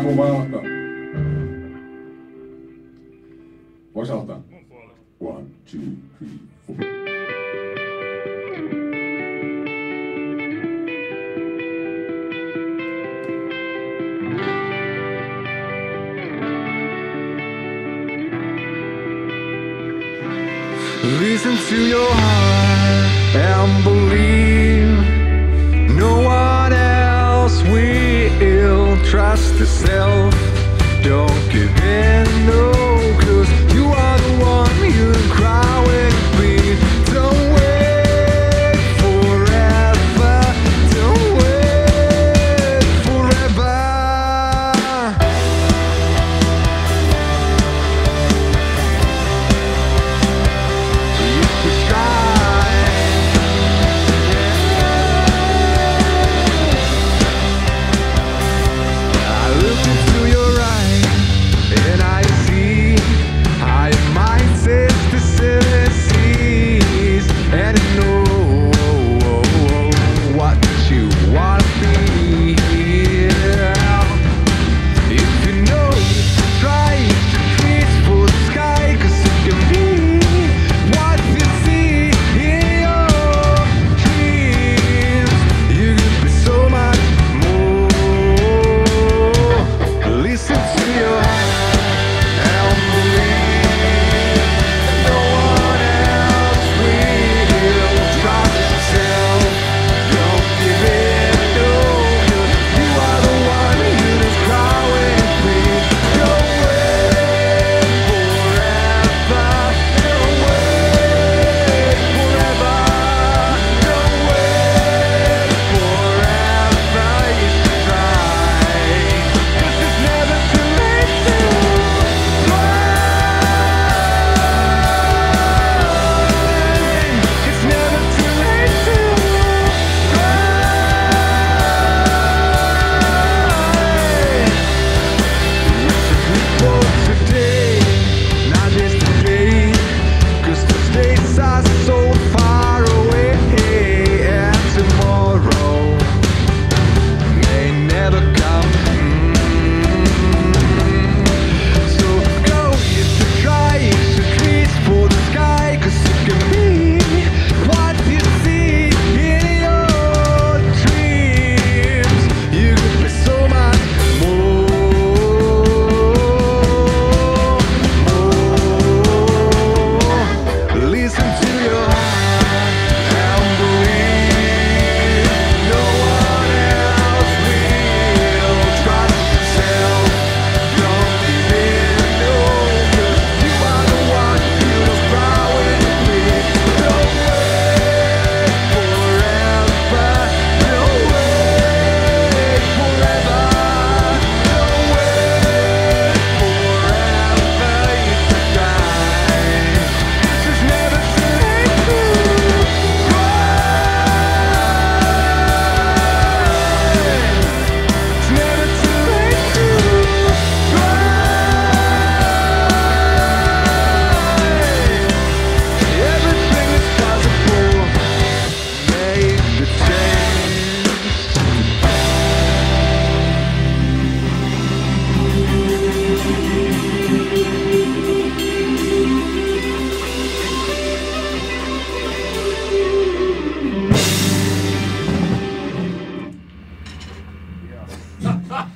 Kuka aloittaa? Voisi aloittaa? 1, 2, 3, 4. Listen to your heart and believe no one else will. Trust yourself, don't give in, no, 'cause you are the one you cry when you bleed. Don't wait forever, don't wait forever.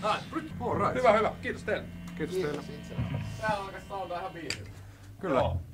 Hyvä, hyvä. Kiitos teille. Kiitos teille. Tää alkaa soundaa ihan biisiltä. Kyllä. Joo.